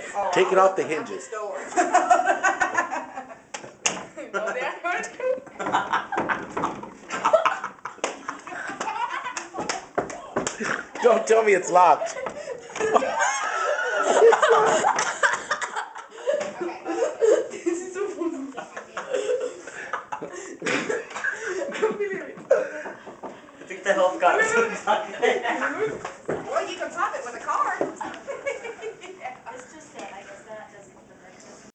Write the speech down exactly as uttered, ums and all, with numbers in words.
Oh, Take I'll it off the open up hinges. door. Oh, they are Don't tell me it's locked. This is so funny. I think the health got us. Well, you can top it with a card.